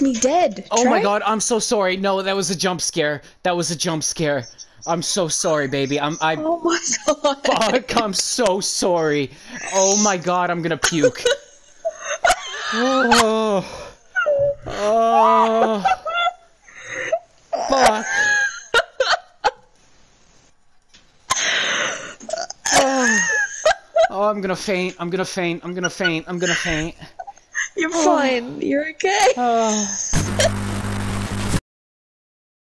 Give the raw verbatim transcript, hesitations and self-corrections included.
me dead. Oh Trey? my god, I'm so sorry. No, that was a jump scare. That was a jump scare. I'm so sorry, baby. I'm I Oh my god. Fuck, I'm so sorry. Oh my god, I'm gonna puke. Oh. Oh. Fuck. Oh. Oh, I'm gonna faint. I'm gonna faint. I'm gonna faint. I'm gonna faint. You're fine. You're okay. Oh.